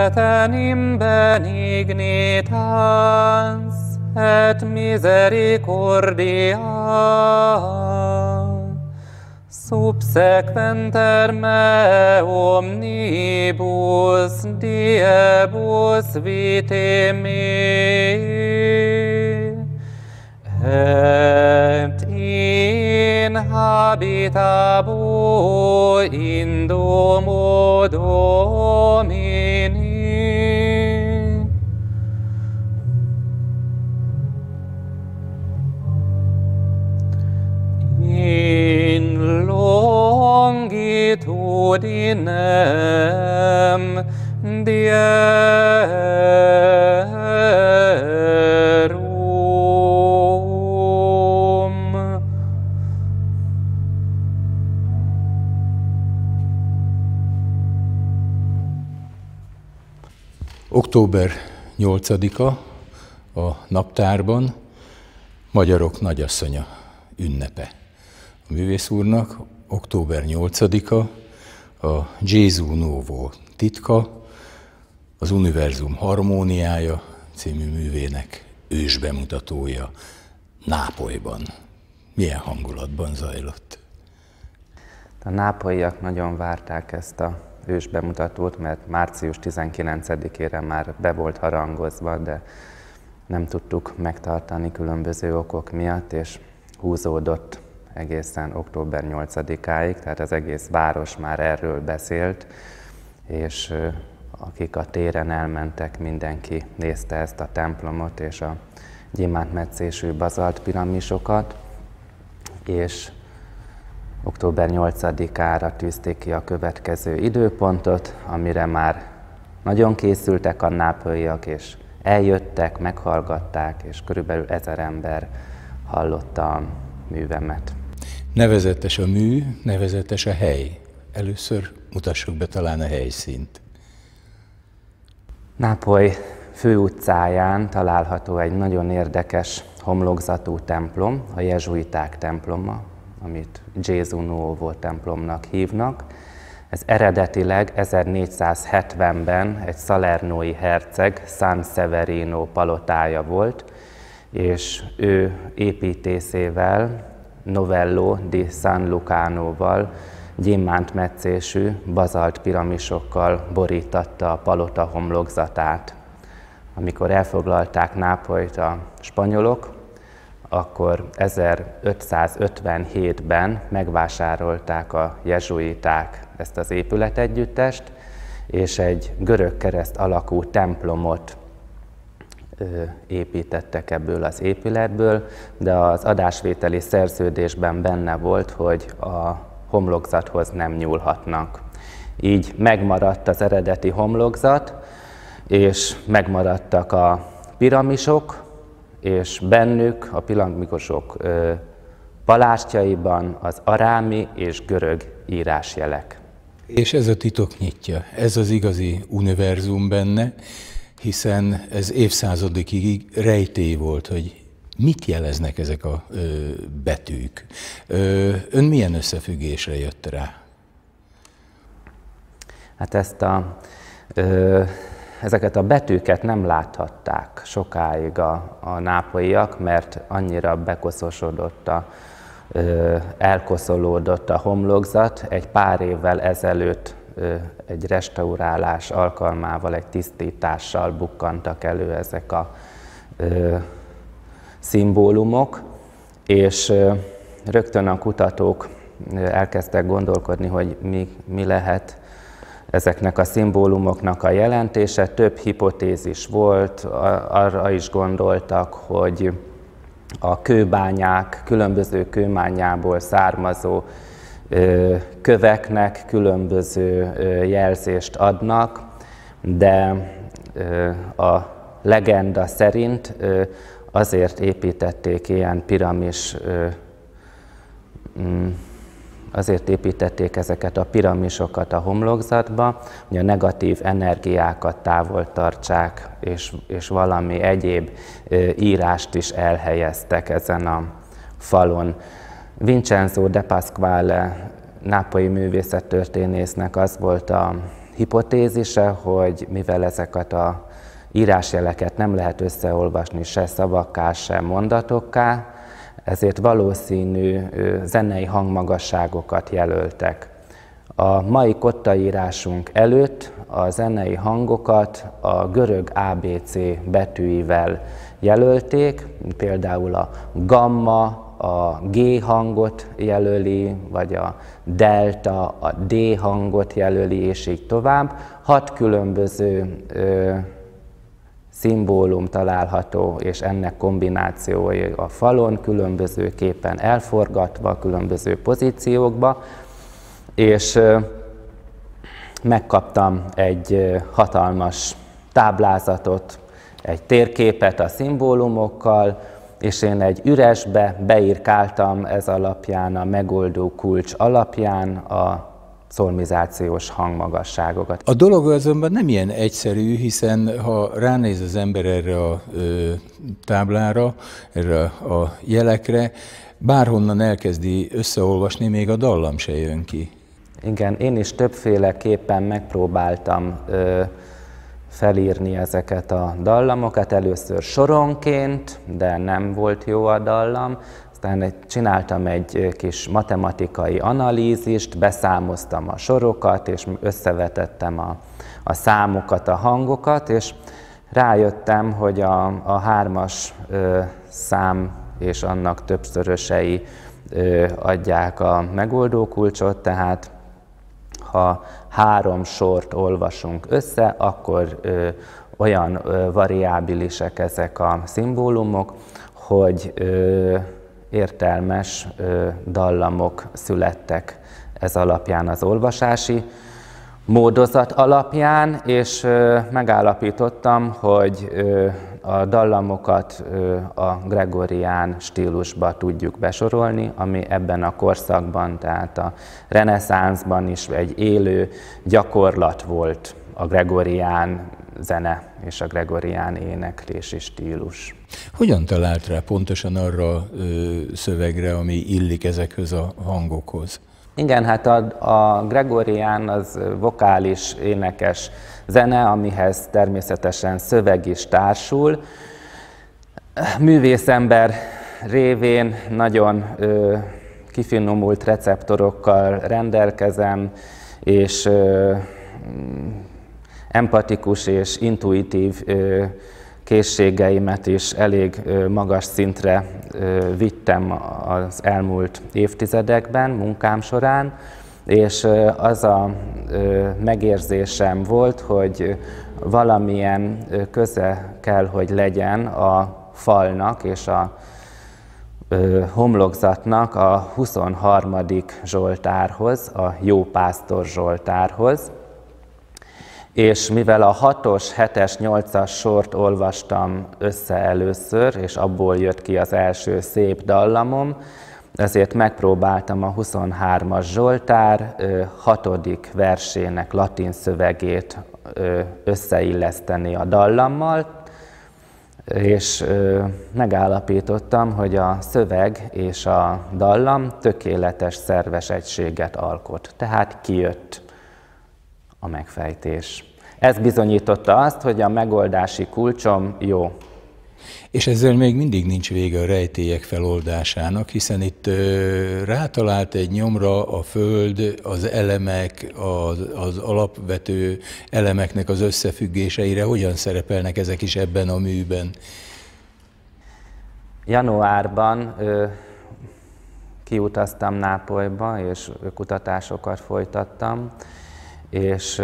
tenim benignitas et misericordia subsequenter me omnibus diebus vitae mei, et in habitabo in domo Domini. In longitudinem dierum. Október 8-a a naptárban Magyarok Nagyasszonya ünnepe. A művész úrnak október 8-a a Gesù Novo titka, az Univerzum harmóniája című művének ősbemutatója Nápolyban. Milyen hangulatban zajlott? A nápolyiak nagyon várták ezt a ősbemutatót, mert március 19-ére már be volt harangozva, de nem tudtuk megtartani különböző okok miatt, és húzódott egészen október 8-áig, tehát az egész város már erről beszélt, és akik a téren elmentek, mindenki nézte ezt a templomot és a gyémántmetszésű bazalt piramisokat, és október 8-ára tűzték ki a következő időpontot, amire már nagyon készültek a nápolyiak, és eljöttek, meghallgatták, és körülbelül 1000 ember hallotta a művemet. Nevezetes a mű, nevezetes a hely. Először mutassuk be talán a helyszínt. Nápoly főutcáján található egy nagyon érdekes homlokzatú templom, a jezsuiták temploma, amit Gesù Novo templomnak hívnak. Ez eredetileg 1470-ben egy salernói herceg, San Severino palotája volt, és ő építészével, Novello di San Lucanoval gyémántmetszésű bazalt piramisokkal borítatta a palota homlokzatát. Amikor elfoglalták Nápolyt a spanyolok, akkor 1557-ben megvásárolták a jezsuiták ezt az épületegyüttest, és egy görög kereszt alakú templomot építettek ebből az épületből, de az adásvételi szerződésben benne volt, hogy a homlokzathoz nem nyúlhatnak. Így megmaradt az eredeti homlokzat, és megmaradtak a piramisok, és bennük a piramisok palástjaiban az arámi és görög írásjelek. És ez a titok nyitja, ez az igazi univerzum benne, hiszen ez évszázadokig rejtély volt, hogy mit jeleznek ezek a betűk. Ön milyen összefüggésre jött rá? Hát ezeket a betűket nem láthatták sokáig a nápolyiak, mert annyira bekoszosodott, elkoszolódott a homlokzat. Egy pár évvel ezelőtt egy restaurálás alkalmával, egy tisztítással bukkantak elő ezek a szimbólumok, és rögtön a kutatók elkezdtek gondolkodni, hogy mi lehet ezeknek a szimbólumoknak a jelentése. Több hipotézis volt, arra is gondoltak, hogy a kőbányák, különböző kőbányából származó köveknek különböző jelzést adnak, de a legenda szerint azért építették ilyen piramis, azért építették ezeket a piramisokat a homlokzatba, hogy a negatív energiákat távol tartsák, és valami egyéb írást is elhelyeztek ezen a falon. Vincenzo de Pasquale nápolyi művészettörténésznek az volt a hipotézise, hogy mivel ezeket a írásjeleket nem lehet összeolvasni se szavakká, se mondatokká, ezért valószínű zenei hangmagasságokat jelöltek. A mai kottaírásunk előtt a zenei hangokat a görög ABC betűivel jelölték, például a gamma a G hangot jelöli, vagy a delta a D hangot jelöli, és így tovább. 6 különböző szimbólum található, és ennek kombinációi a falon, különbözőképpen elforgatva, különböző pozíciókba, és megkaptam egy hatalmas táblázatot, egy térképet a szimbólumokkal, és én egy üresbe beírkáltam ez alapján, a megoldó kulcs alapján a szolmizációs hangmagasságokat. A dolog azonban nem ilyen egyszerű, hiszen ha ránéz az ember erre a táblára, erre a jelekre, bárhonnan elkezdi összeolvasni, még a dallam se jön ki. Igen, én is többféleképpen megpróbáltam felírni ezeket a dallamokat, először soronként, de nem volt jó a dallam, aztán csináltam egy kis matematikai analízist, beszámoztam a sorokat, és összevetettem a számokat, a hangokat, és rájöttem, hogy a 3-as szám és annak többszörösei adják a megoldókulcsot, tehát ha 3 sort olvasunk össze, akkor olyan variábilisek ezek a szimbólumok, hogy értelmes dallamok születtek ez alapján, az olvasási módozat alapján, és megállapítottam, hogy a dallamokat a gregorián stílusba tudjuk besorolni, ami ebben a korszakban, tehát a reneszánszban is egy élő gyakorlat volt a gregorián zene és a gregorián éneklési stílus. Hogyan talált rá pontosan arra a szövegre, ami illik ezekhez a hangokhoz? Igen, hát a gregorián az vokális, énekes zene, amihez természetesen szöveg is társul. Művészember révén nagyon kifinomult receptorokkal rendelkezem, és empatikus és intuitív készségeimet is elég magas szintre vittem az elmúlt évtizedekben, munkám során, és az a megérzésem volt, hogy valamilyen köze kell, hogy legyen a falnak és a homlokzatnak a 23. Zsoltárhoz, a Jó Pásztor Zsoltárhoz. És mivel a 6-os, 7-es, 8-as sort olvastam össze először, és abból jött ki az első szép dallamom, ezért megpróbáltam a 23-as Zsoltár 6. versének latin szövegét összeilleszteni a dallammal, és megállapítottam, hogy a szöveg és a dallam tökéletes szerves egységet alkot. Tehát kijött a megfejtés. Ez bizonyította azt, hogy a megoldási kulcsom jó. És ezzel még mindig nincs vége a rejtélyek feloldásának, hiszen itt rátalált egy nyomra a föld, az elemek, az alapvető elemeknek az összefüggéseire. Hogyan szerepelnek ezek is ebben a műben? Januárban kiutaztam Nápolyba, és kutatásokat folytattam, és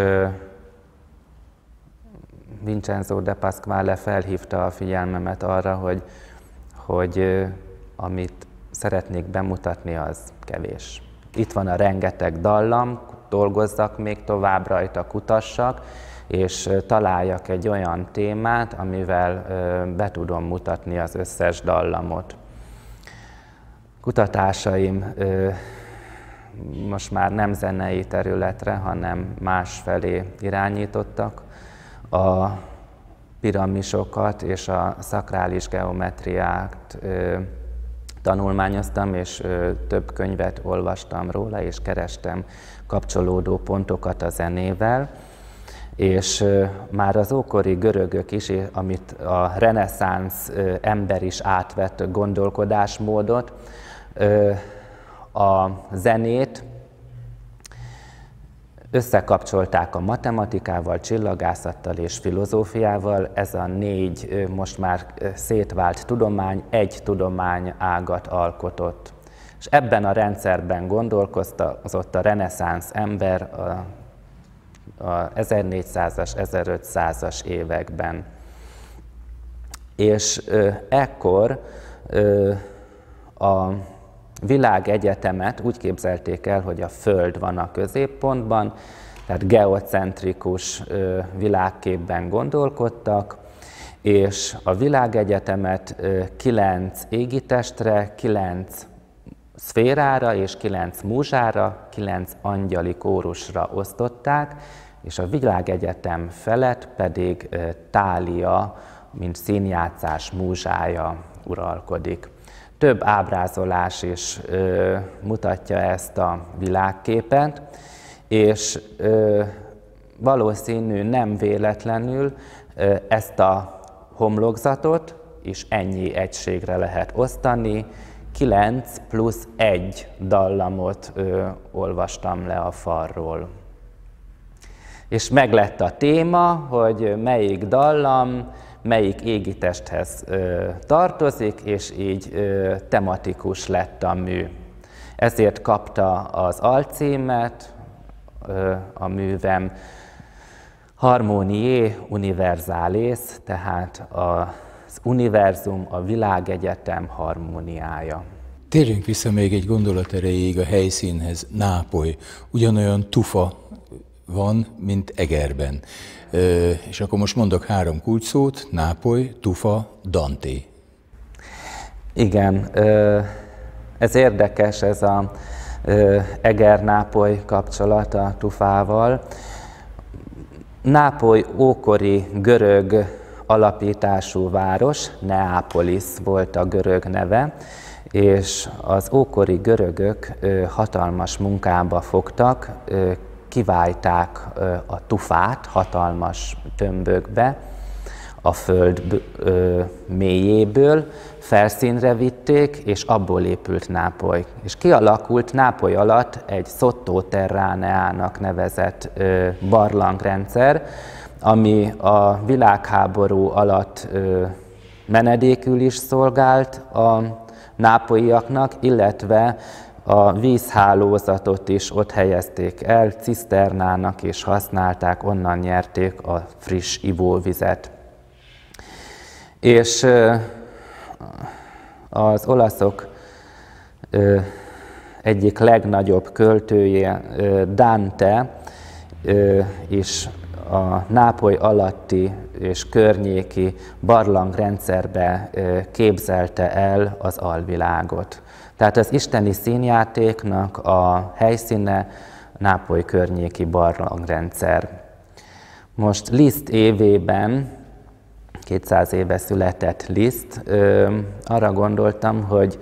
Vincenzo de Pasquale felhívta a figyelmemet arra, hogy amit szeretnék bemutatni, az kevés. Itt van a rengeteg dallam, dolgozzak még tovább rajta, kutassak, és találjak egy olyan témát, amivel be tudom mutatni az összes dallamot. Kutatásaim most már nem zenei területre, hanem másfelé irányítottak. A piramisokat és a szakrális geometriát tanulmányoztam, és több könyvet olvastam róla, és kerestem kapcsolódó pontokat a zenével. és már az ókori görögök is, amit a reneszánsz ember is átvett gondolkodásmódot, a zenét összekapcsolták a matematikával, csillagászattal és filozófiával. Ez a 4 most már szétvált tudomány egy tudományágat alkotott. És ebben a rendszerben gondolkozott a reneszánsz ember a 1400-as, 1500-as években. És ekkor a világegyetemet úgy képzelték el, hogy a Föld van a középpontban, tehát geocentrikus világképben gondolkodtak, és a világegyetemet 9 égitestre, 9 szférára és 9 múzsára, 9 angyali kórusra osztották, és a világegyetem felett pedig Thália, mint színjátszás múzsája uralkodik. Több ábrázolás is mutatja ezt a világképet, és valószínű nem véletlenül ezt a homlokzatot is ennyi egységre lehet osztani, 9 plusz 1 dallamot olvastam le a falról. És meglett a téma, hogy melyik dallam, melyik égitesthez tartozik, és így tematikus lett a mű. Ezért kapta az alcímet a művem Harmoniae Universalis, tehát az univerzum, a világegyetem harmóniája. Térjünk vissza még egy gondolat erejéig a helyszínhez, Nápoly. Ugyanolyan tufa van, mint Egerben. És akkor most mondok 3 kulcsszót: Nápoly, tufa, Dante. Igen, ez érdekes, ez a Eger-Nápoly kapcsolata a tufával. Nápoly ókori görög alapítású város, Neápolis volt a görög neve, és az ókori görögök hatalmas munkába fogtak, kiválták a tufát hatalmas tömbökbe a föld mélyéből, felszínre vitték, és abból épült Nápoly. És kialakult Nápoly alatt egy Sottoterraneának nevezett barlangrendszer, ami a világháború alatt menedékül is szolgált a nápolyiaknak, illetve a vízhálózatot is ott helyezték el, ciszternának is használták, onnan nyerték a friss ivóvizet. És az olaszok egyik legnagyobb költője, Dante, is a Nápoly alatti és környéki barlangrendszerbe képzelte el az alvilágot. Tehát az isteni színjátéknak a helyszíne Nápoly környéki barlangrendszer. Most Liszt évében, 200 éve született Liszt, arra gondoltam, hogy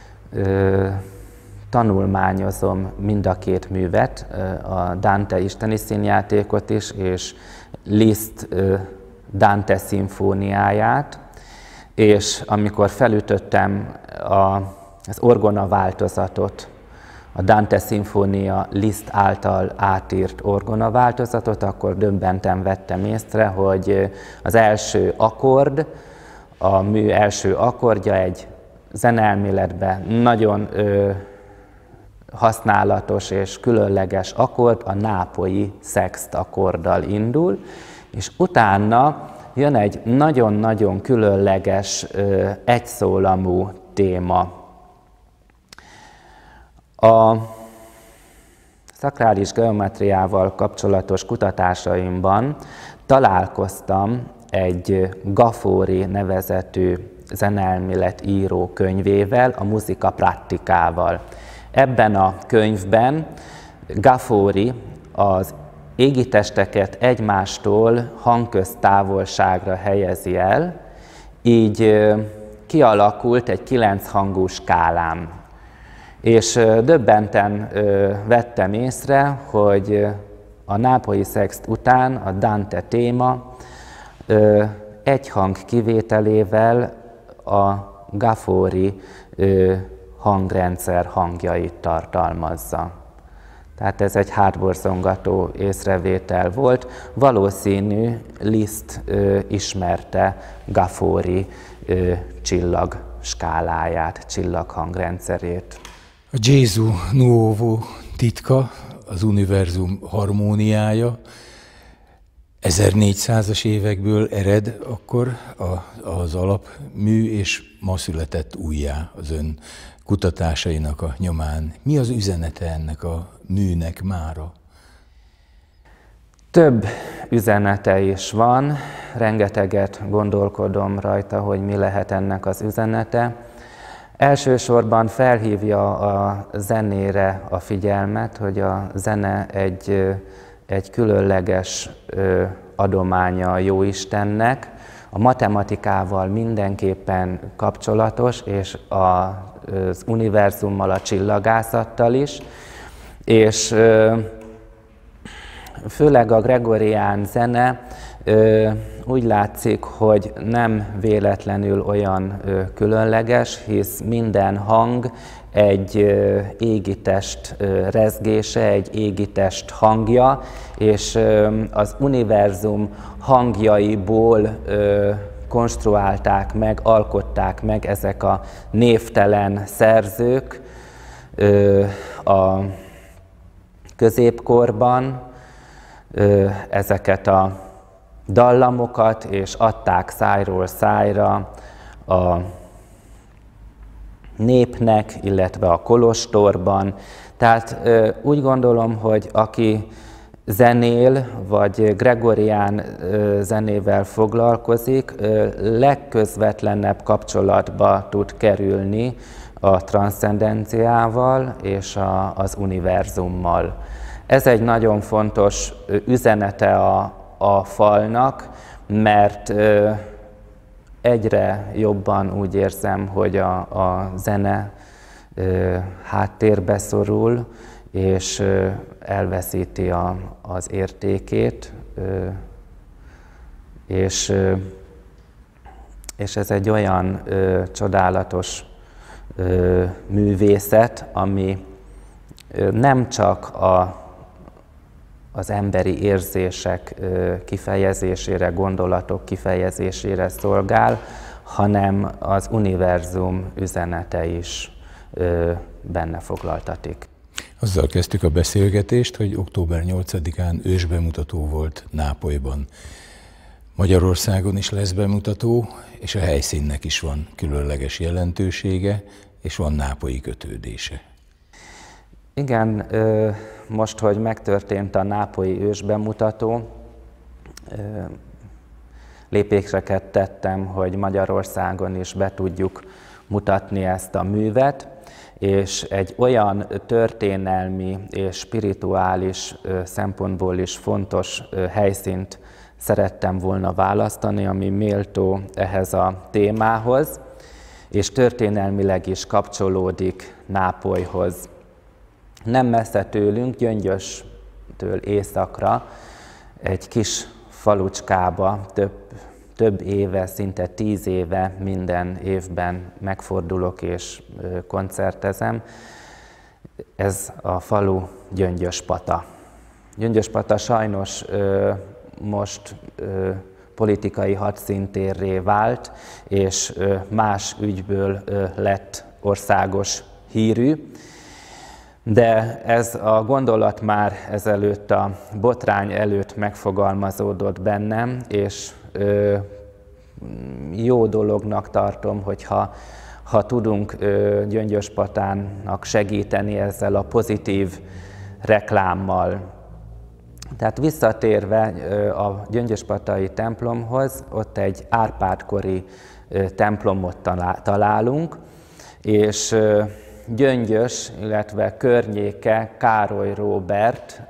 tanulmányozom mind a 2 művet, a Dante isteni színjátékot is, és Liszt Dante szimfóniáját, és amikor felütöttem az orgona változatot, a Dante szimfónia Liszt által átírt orgona változatot, akkor döbbenten vettem észre, hogy az első akkord, a mű első akkordja egy zeneelméletben nagyon használatos és különleges akkord, a nápolyi szext akkorddal indul, és utána jön egy nagyon-nagyon különleges egyszólamú téma. A szakrális geometriával kapcsolatos kutatásaimban találkoztam egy Gafori nevezetű zeneelmélet író könyvével, a Musica Praticával. Ebben a könyvben Gafori az égitesteket egymástól hangköztávolságra helyezi el, így kialakult egy 9 hangú skálám. És döbbenten vettem észre, hogy a nápolyi szext után a Dante téma egyhang kivételével a Gafori hangrendszer hangjait tartalmazza. Tehát ez egy hátborzongató észrevétel volt. Valószínű Liszt ismerte Gafori csillag skáláját, csillaghang-rendszerét. A Gesù Nuovo titka, az univerzum harmóniája 1400-as évekből ered akkor az alapmű, és ma született újjá az ön kutatásainak a nyomán. Mi az üzenete ennek a műnek mára? Több üzenete is van, rengeteget gondolkodom rajta, hogy mi lehet ennek az üzenete. Elsősorban felhívja a zenére a figyelmet, hogy a zene egy különleges adománya a Jóistennek, a matematikával mindenképpen kapcsolatos, és az univerzummal, a csillagászattal is, és főleg a gregorián zene úgy látszik, hogy nem véletlenül olyan különleges, hisz minden hang egy égitest rezgése, egy égitest hangja, és az univerzum hangjaiból konstruálták meg, alkották meg ezek a névtelen szerzők a középkorban ezeket a dallamokat, és adták szájról szájra a népnek, illetve a kolostorban. Tehát úgy gondolom, hogy aki zenél, vagy gregorián zenével foglalkozik, legközvetlenebb kapcsolatba tud kerülni a transzcendenciával és az univerzummal. Ez egy nagyon fontos üzenete a falnak, mert egyre jobban úgy érzem, hogy a zene háttérbe szorul, és elveszíti az értékét, és ez egy olyan csodálatos művészet, ami nem csak az emberi érzések kifejezésére, gondolatok kifejezésére szolgál, hanem az univerzum üzenete is benne foglaltatik. Azzal kezdtük a beszélgetést, hogy október 8-án ősbemutató volt Nápolyban. Magyarországon is lesz bemutató, és a helyszínnek is van különleges jelentősége, és van nápolyi kötődése. Igen, most, hogy megtörtént a nápolyi ősbemutató, lépéseket tettem, hogy Magyarországon is be tudjuk mutatni ezt a művet, és egy olyan történelmi és spirituális szempontból is fontos helyszínt szerettem volna választani, ami méltó ehhez a témához, és történelmileg is kapcsolódik Nápolyhoz. Nem messze tőlünk, Gyöngyöstől északra, egy kis falucskába több éve, szinte 10 éve minden évben megfordulok és koncertezem. Ez a falu Gyöngyöspata. Gyöngyöspata sajnos most politikai hadszíntérré vált, és más ügyből lett országos hírű. De ez a gondolat már ezelőtt a botrány előtt megfogalmazódott bennem, és jó dolognak tartom, hogyha tudunk Gyöngyöspatának segíteni ezzel a pozitív reklámmal. Tehát visszatérve a gyöngyöspatai templomhoz, ott egy Árpád-kori templomot találunk, és Gyöngyös, illetve környéke Károly Róbert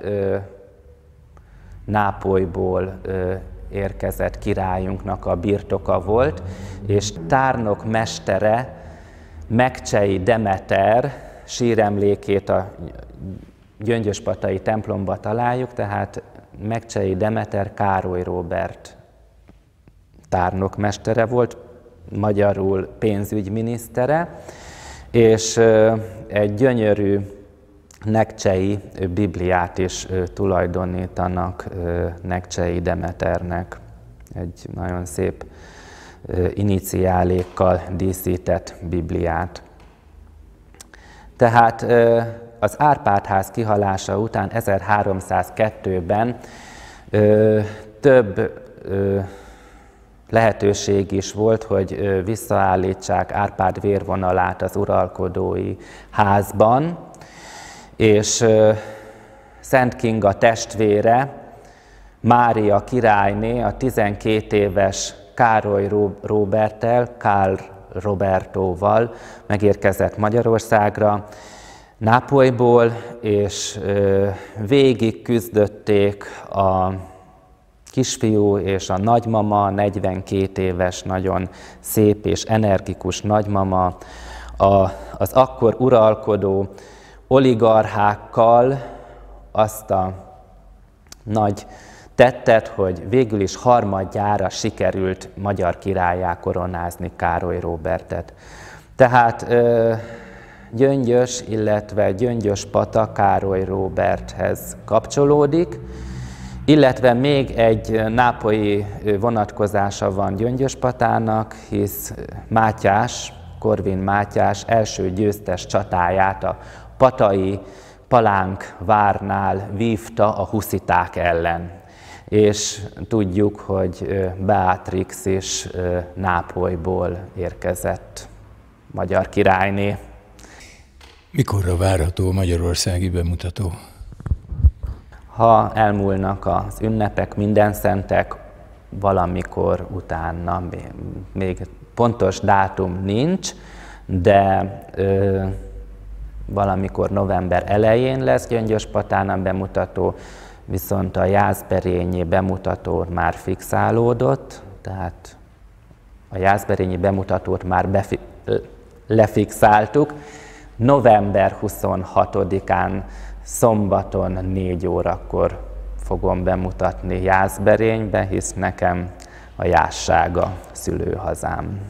Nápolyból érkezett királyunknak a birtoka volt, és tárnok mestere, Megcsei Demeter síremlékét a Gyöngyöspatai templomba találjuk, tehát Megcsei Demeter Károly Róbert tárnokmestere volt, magyarul pénzügyminisztere, és egy gyönyörű nekcsei Bibliát is tulajdonítanak Nekcsei Demeternek, egy nagyon szép iniciálékkal díszített Bibliát. Tehát az Árpád-ház kihalása után 1302-ben több lehetőség is volt, hogy visszaállítsák Árpád vérvonalát az uralkodói házban, és Szent Kinga testvére, Mária királyné a 12 éves Károly Róberttel, Karl Robertóval megérkezett Magyarországra, Nápolyból, és végig küzdötték a kisfiú és a nagymama, 42 éves, nagyon szép és energikus nagymama, az akkor uralkodó oligarchákkal azt a nagy tettet, hogy végül is harmadjára sikerült magyar királlyá koronázni Károly Róbertet. Tehát Gyöngyös, illetve Gyöngyöspata Károly Róberthez kapcsolódik, illetve még egy nápolyi vonatkozása van Gyöngyöspatának, hisz Mátyás, Korvin Mátyás első győztes csatáját a patai Palánk várnál vívta a husziták ellen. És tudjuk, hogy Beatrix is Nápolyból érkezett magyar királyné. Mikorra várható a magyarországi bemutató? Ha elmúlnak az ünnepek, mindenszentek, valamikor utána, még pontos dátum nincs, de valamikor november elején lesz Gyöngyöspatán a bemutató, viszont a jászberényi bemutató már fixálódott, tehát a jászberényi bemutatót már lefixáltuk. November 26-án szombaton 4 órakor fogom bemutatni Jászberénybe, hisz nekem a Jászsága szülőhazám.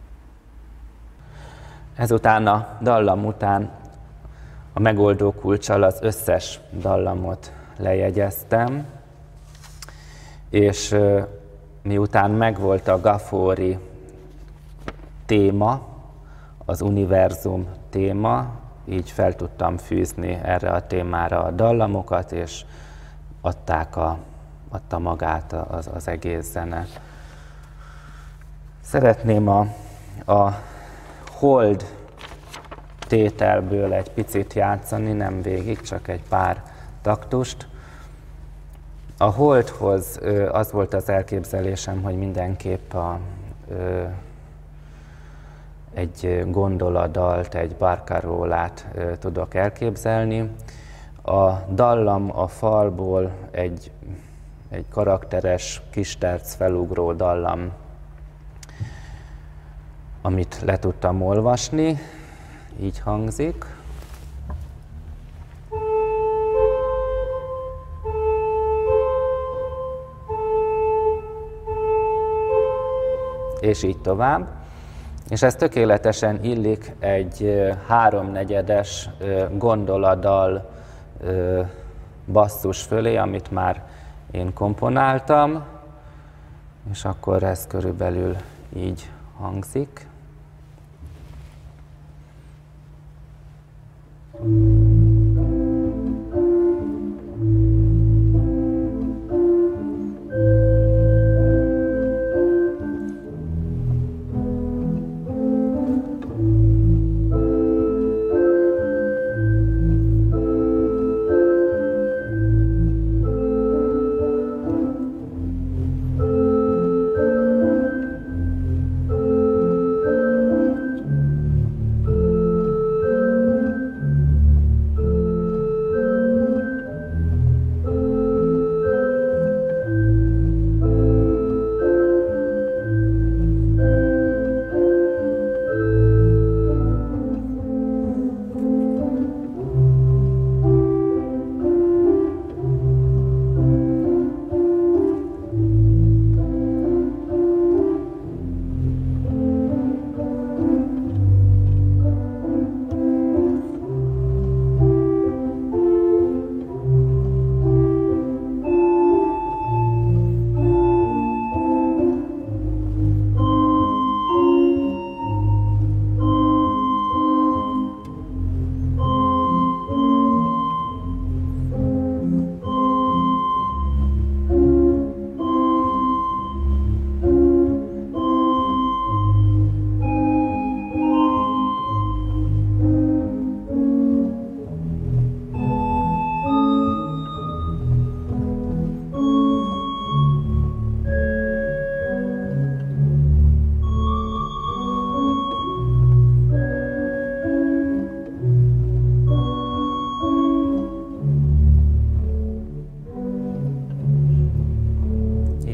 Ezután a dallam után a megoldó kulccsal az összes dallamot lejegyeztem, és miután megvolt a Gafóri téma, az univerzum téma, így fel tudtam fűzni erre a témára a dallamokat, és adta magát az egész zene. Szeretném a hold tételből egy picit játszani, nem végig, csak egy pár taktust. A holdhoz az volt az elképzelésem, hogy mindenképp egy gondoladalt, egy barkarólát tudok elképzelni. A dallam a falból egy karakteres, kisterc felugró dallam, amit le tudtam olvasni, így hangzik. És így tovább. És ez tökéletesen illik egy 3/4-es gondoladal basszus fölé, amit már én komponáltam, és akkor ez körülbelül így hangzik.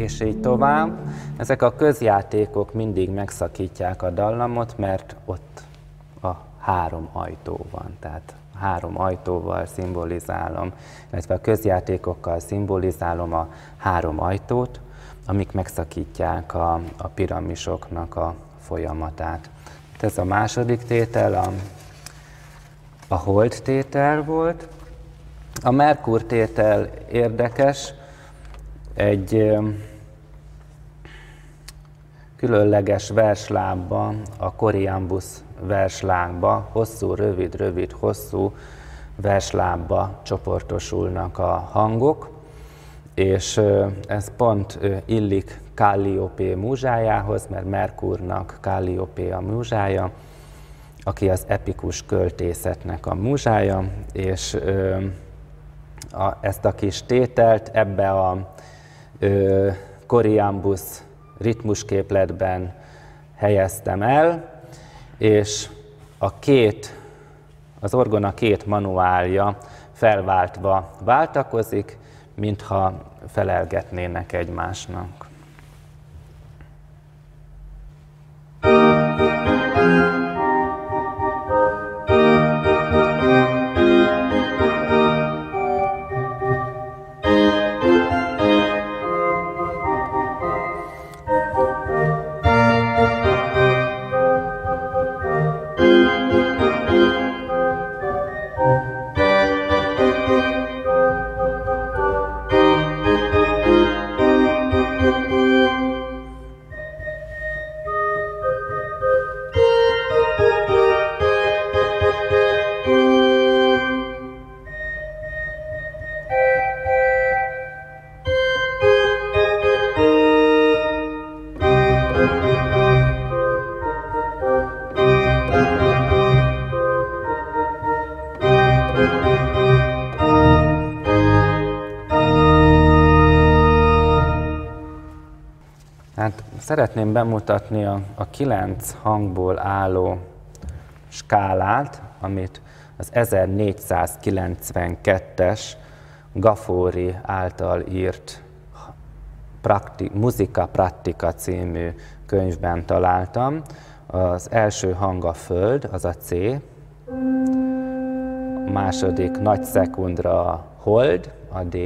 és így tovább. Ezek a közjátékok mindig megszakítják a dallamot, mert ott a 3 ajtó van, tehát 3 ajtóval szimbolizálom, illetve a közjátékokkal szimbolizálom a 3 ajtót, amik megszakítják a piramisoknak a folyamatát. Ez a második tétel, a hold tétel volt. A Merkur tétel érdekes, egy különleges verslábba, a Coriambus verslábba, hosszú, rövid, hosszú verslábba csoportosulnak a hangok, és ez pont illik Kalliopé múzsájához, mert Merkurnak Kalliopé a múzsája, aki az epikus költészetnek a múzsája, és ezt a kis tételt ebbe a Coriambus ritmusképletben helyeztem el, és az orgona 2 manuálja felváltva váltakozik, mintha felelgetnének egymásnak. Szeretném bemutatni a 9 hangból álló skálát, amit az 1492-es Gafori által írt Musica Pratica című könyvben találtam. Az első hang a föld, az a C, a második nagy szekundra a hold, a D,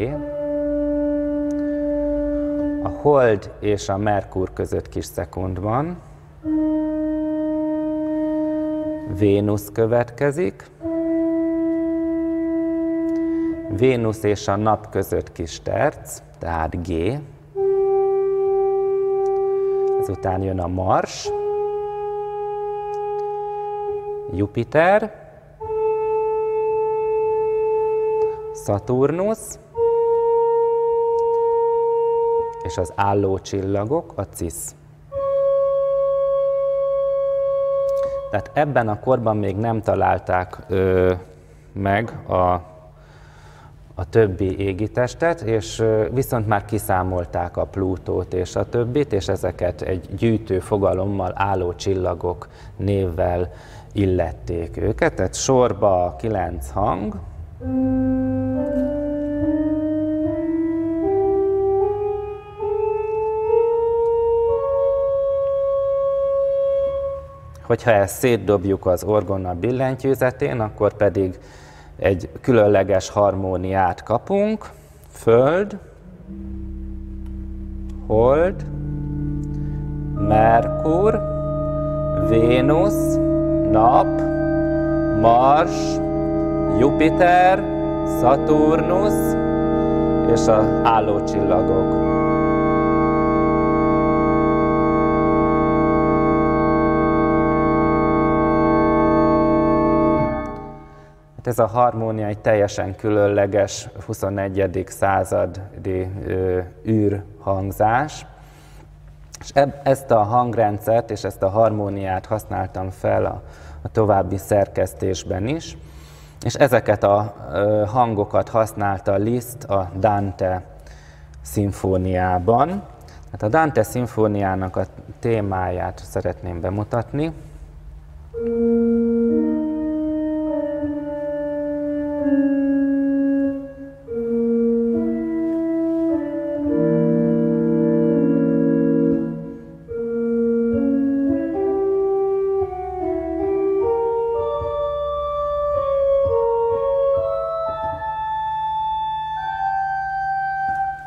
a hold és a Merkur között kis szekund van. Vénusz következik. Vénusz és a nap között kis terc, tehát G. Ezután jön a Mars, Jupiter, Szaturnusz, és az állócsillagok, a Cis. Tehát ebben a korban még nem találták meg a többi égitestet, és viszont már kiszámolták a Plutót és a többit, és ezeket egy gyűjtő fogalommal állócsillagok névvel illették őket. Tehát sorba a 9 hang. Hogyha ezt szétdobjuk az orgona billentyűzetén, akkor pedig egy különleges harmóniát kapunk. Föld, hold, Merkur, Vénusz, nap, Mars, Jupiter, Szaturnusz és az állócsillagok. Ez a harmónia egy teljesen különleges 21. századi űrhangzás. És ezt a hangrendszert és ezt a harmóniát használtam fel a további szerkesztésben is. És ezeket a hangokat használta Liszt a Dante szimfóniában. Hát a Dante szimfóniának a témáját szeretném bemutatni.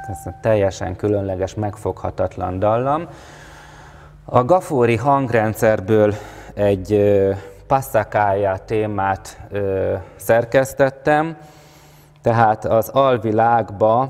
Ez egy teljesen különleges, megfoghatatlan dallam. A gafúri hangrendszerből egy passacaglia témát szerkesztettem, tehát az alvilágba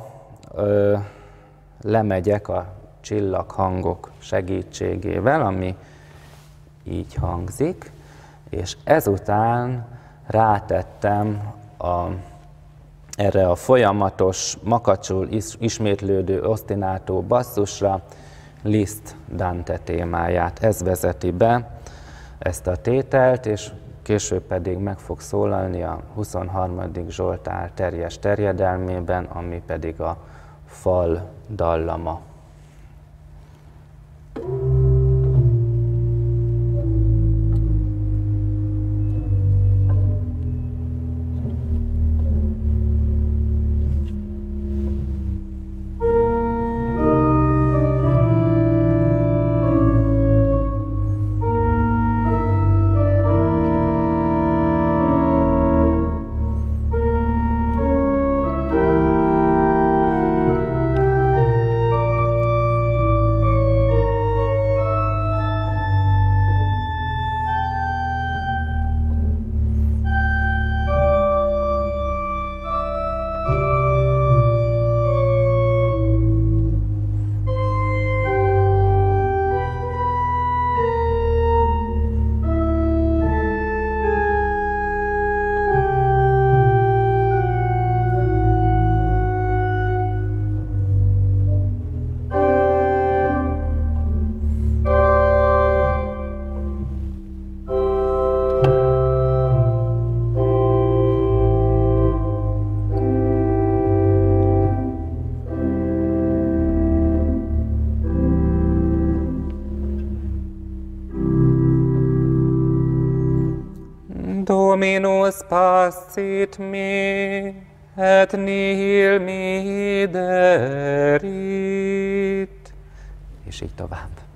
lemegyek a csillaghangok segítségével, ami így hangzik, és ezután rátettem erre a folyamatos, makacsul ismétlődő ostinato basszusra Liszt Dante témáját. Ez vezeti be ezt a tételt, és később pedig meg fog szólalni a 23. Zsoltár teljes terjedelmében, ami pedig a fal dallama. Dominus passit me, et nihil mihi derit. És így tovább.